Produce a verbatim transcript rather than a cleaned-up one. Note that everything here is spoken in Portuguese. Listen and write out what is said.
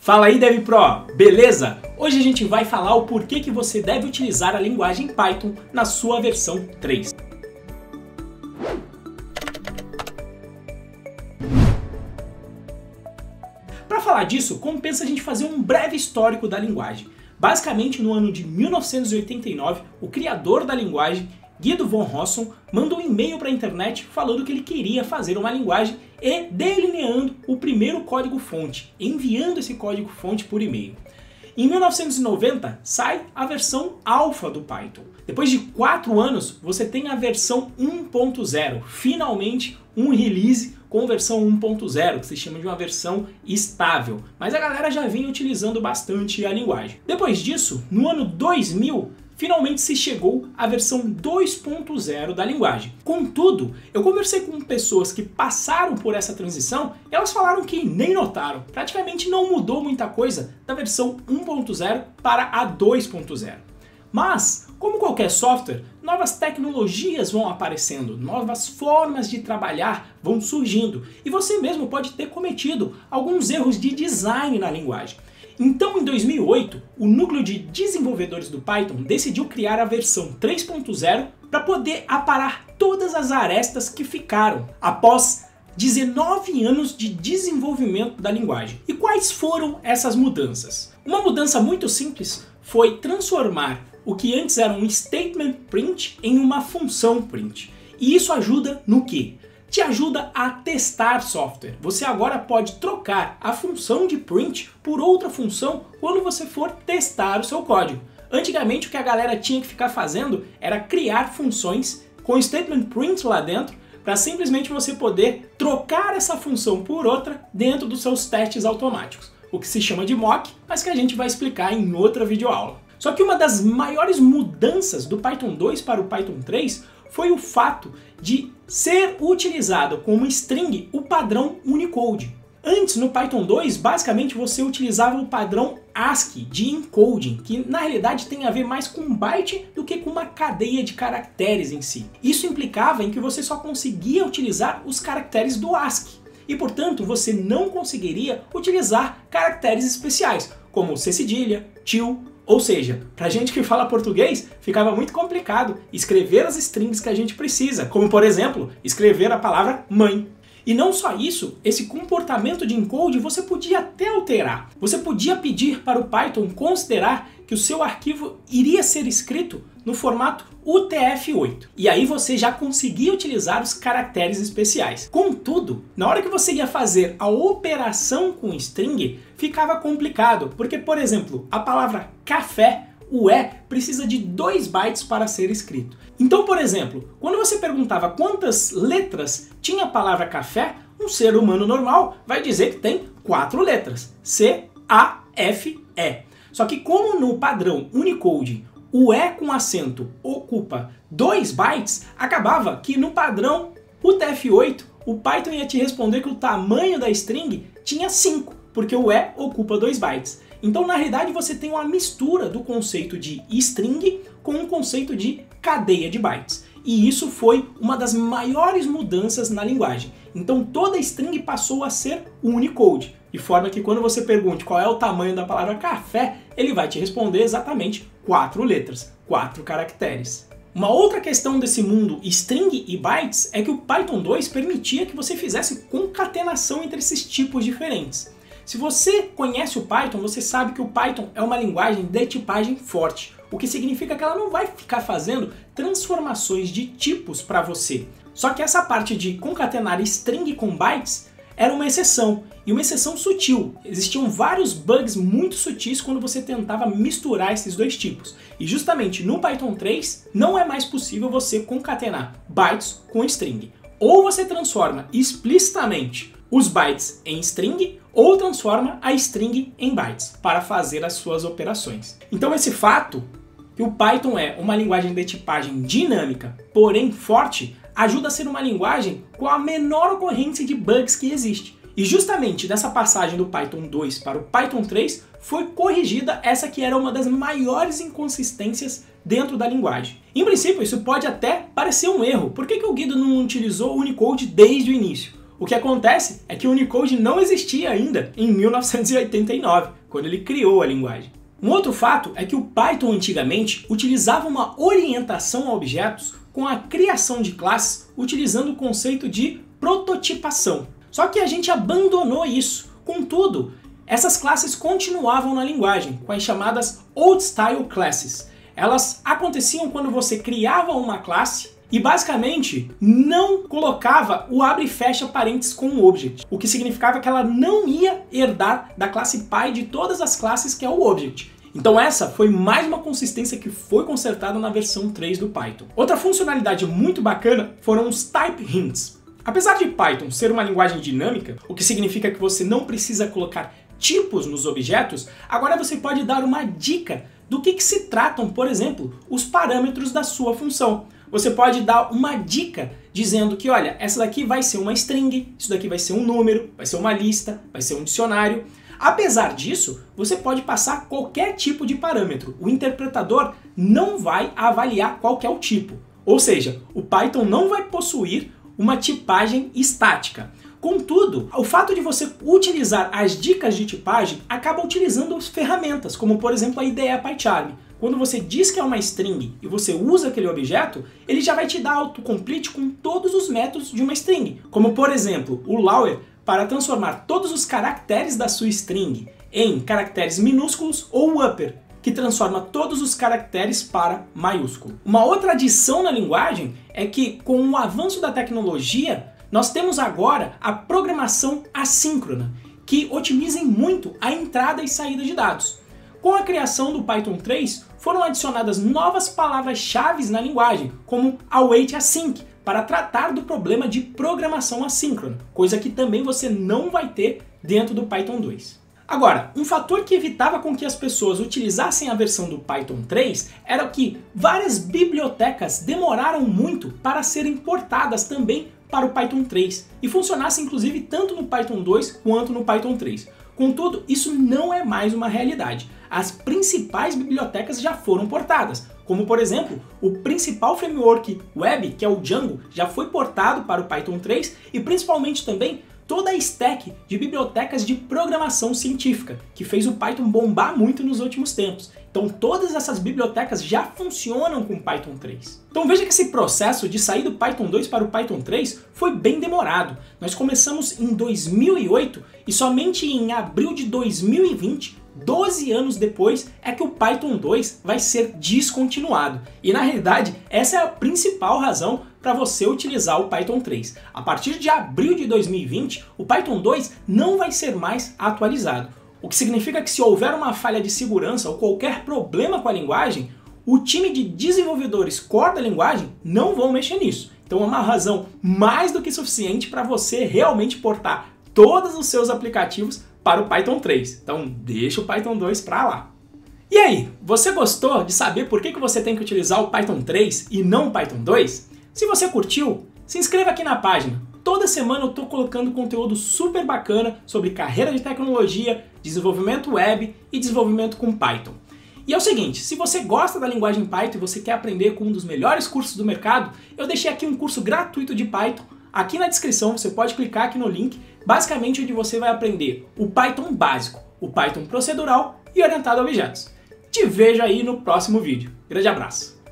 Fala aí, DevPro! Beleza? Hoje a gente vai falar o porquê que você deve utilizar a linguagem Python na sua versão três. Para falar disso, compensa a gente fazer um breve histórico da linguagem. Basicamente, no ano de mil novecentos e oitenta e nove, o criador da linguagem, Guido von Rossum, mandou um e-mail para a internet falando que ele queria fazer uma linguagem e delineando o primeiro código-fonte, enviando esse código-fonte por e-mail. Em mil novecentos e noventa, sai a versão alfa do Python. Depois de quatro anos, você tem a versão um ponto zero, finalmente um release com versão um ponto zero, que se chama de uma versão estável. Mas a galera já vinha utilizando bastante a linguagem. Depois disso, no ano dois mil, finalmente se chegou à versão dois ponto zero da linguagem. Contudo, eu conversei com pessoas que passaram por essa transição e elas falaram que nem notaram. Praticamente não mudou muita coisa da versão um ponto zero para a dois ponto zero. Mas, como qualquer software, novas tecnologias vão aparecendo, novas formas de trabalhar vão surgindo e você mesmo pode ter cometido alguns erros de design na linguagem. Então, em dois mil e oito, o núcleo de desenvolvedores do Python decidiu criar a versão três ponto zero para poder aparar todas as arestas que ficaram após dezenove anos de desenvolvimento da linguagem. E quais foram essas mudanças? Uma mudança muito simples foi transformar o que antes era um statement print em uma função print. E isso ajuda no quê? Te ajuda a testar software. Você agora pode trocar a função de print por outra função quando você for testar o seu código. Antigamente o que a galera tinha que ficar fazendo era criar funções com statement print lá dentro para simplesmente você poder trocar essa função por outra dentro dos seus testes automáticos. O que se chama de mock, mas que a gente vai explicar em outra videoaula. Só que uma das maiores mudanças do Python dois para o Python três foi o fato de ser utilizado como string o padrão Unicode. Antes, no Python dois, basicamente você utilizava o padrão ASCII de encoding, que na realidade tem a ver mais com byte do que com uma cadeia de caracteres em si. Isso implicava em que você só conseguia utilizar os caracteres do ASCII e, portanto, você não conseguiria utilizar caracteres especiais, como C cedilha, til. Ou seja, pra gente que fala português, ficava muito complicado escrever as strings que a gente precisa, como por exemplo, escrever a palavra mãe. E não só isso, esse comportamento de encode você podia até alterar. Você podia pedir para o Python considerar que o seu arquivo iria ser escrito no formato U T F oito. E aí você já conseguia utilizar os caracteres especiais. Contudo, na hora que você ia fazer a operação com string, ficava complicado, porque, por exemplo, a palavra café, o E, precisa de dois bytes para ser escrito. Então, por exemplo, quando você perguntava quantas letras tinha a palavra café, um ser humano normal vai dizer que tem quatro letras, C, A, F, E. Só que como no padrão Unicode o E com acento ocupa dois bytes, acabava que no padrão U T F oito o Python ia te responder que o tamanho da string tinha cinco, porque o E ocupa dois bytes. Então, na realidade, você tem uma mistura do conceito de string com o conceito de cadeia de bytes. E isso foi uma das maiores mudanças na linguagem. Então, toda string passou a ser Unicode, de forma que quando você pergunte qual é o tamanho da palavra café, ele vai te responder exatamente quatro letras, quatro caracteres. Uma outra questão desse mundo string e bytes é que o Python dois permitia que você fizesse concatenação entre esses tipos diferentes. Se você conhece o Python, você sabe que o Python é uma linguagem de tipagem forte, o que significa que ela não vai ficar fazendo transformações de tipos para você. Só que essa parte de concatenar string com bytes era uma exceção, e uma exceção sutil. Existiam vários bugs muito sutis quando você tentava misturar esses dois tipos. E justamente no Python três não é mais possível você concatenar bytes com string. Ou você transforma explicitamente os bytes em string, ou transforma a string em bytes para fazer as suas operações. Então esse fato que o Python é uma linguagem de tipagem dinâmica, porém forte, ajuda a ser uma linguagem com a menor ocorrência de bugs que existe. E justamente nessa passagem do Python dois para o Python três foi corrigida essa que era uma das maiores inconsistências dentro da linguagem. Em princípio, isso pode até parecer um erro. Por que que o Guido não utilizou o Unicode desde o início? O que acontece é que o Unicode não existia ainda em mil novecentos e oitenta e nove, quando ele criou a linguagem. Um outro fato é que o Python antigamente utilizava uma orientação a objetos com a criação de classes utilizando o conceito de prototipação. Só que a gente abandonou isso. Contudo, essas classes continuavam na linguagem, com as chamadas Old Style Classes. Elas aconteciam quando você criava uma classe e basicamente não colocava o abre e fecha parênteses com o object, o que significava que ela não ia herdar da classe pai de todas as classes que é o object. Então essa foi mais uma consistência que foi consertada na versão três do Python. Outra funcionalidade muito bacana foram os type hints. Apesar de Python ser uma linguagem dinâmica, o que significa que você não precisa colocar tipos nos objetos, agora você pode dar uma dica do que, que se tratam, por exemplo, os parâmetros da sua função. Você pode dar uma dica dizendo que, olha, essa daqui vai ser uma string, isso daqui vai ser um número, vai ser uma lista, vai ser um dicionário. Apesar disso, você pode passar qualquer tipo de parâmetro. O interpretador não vai avaliar qual que é o tipo. Ou seja, o Python não vai possuir uma tipagem estática. Contudo, o fato de você utilizar as dicas de tipagem acaba utilizando as ferramentas, como por exemplo a I D E PyCharm. Quando você diz que é uma string e você usa aquele objeto, ele já vai te dar autocomplete com todos os métodos de uma string. Como por exemplo, o lower para transformar todos os caracteres da sua string em caracteres minúsculos ou o upper, que transforma todos os caracteres para maiúsculo. Uma outra adição na linguagem é que com o avanço da tecnologia, nós temos agora a programação assíncrona, que otimiza muito a entrada e saída de dados. Com a criação do Python três, foram adicionadas novas palavras-chave na linguagem, como await async, para tratar do problema de programação assíncrona, coisa que também você não vai ter dentro do Python dois. Agora, um fator que evitava com que as pessoas utilizassem a versão do Python três era que várias bibliotecas demoraram muito para serem portadas também para o Python três e funcionassem inclusive tanto no Python dois quanto no Python três. Contudo, isso não é mais uma realidade. As principais bibliotecas já foram portadas, como por exemplo, o principal framework web, que é o Django, já foi portado para o Python três e principalmente também toda a stack de bibliotecas de programação científica, que fez o Python bombar muito nos últimos tempos. Então todas essas bibliotecas já funcionam com o Python três. Então veja que esse processo de sair do Python dois para o Python três foi bem demorado. Nós começamos em dois mil e oito e somente em abril de dois mil e vinte, doze anos depois, é que o Python dois vai ser descontinuado. E na realidade, essa é a principal razão para você utilizar o Python três. A partir de abril de dois mil e vinte, o Python dois não vai ser mais atualizado. O que significa que se houver uma falha de segurança ou qualquer problema com a linguagem, o time de desenvolvedores core da linguagem não vão mexer nisso. Então é uma razão mais do que suficiente para você realmente portar todos os seus aplicativos para o Python três. Então deixa o Python dois para lá. E aí, você gostou de saber por que que você tem que utilizar o Python três e não o Python dois? Se você curtiu, se inscreva aqui na página. Toda semana eu estou colocando conteúdo super bacana sobre carreira de tecnologia, desenvolvimento web e desenvolvimento com Python. E é o seguinte, se você gosta da linguagem Python e você quer aprender com um dos melhores cursos do mercado, eu deixei aqui um curso gratuito de Python. Aqui na descrição você pode clicar aqui no link, basicamente onde você vai aprender o Python básico, o Python procedural e orientado a objetos. Te vejo aí no próximo vídeo. Grande abraço!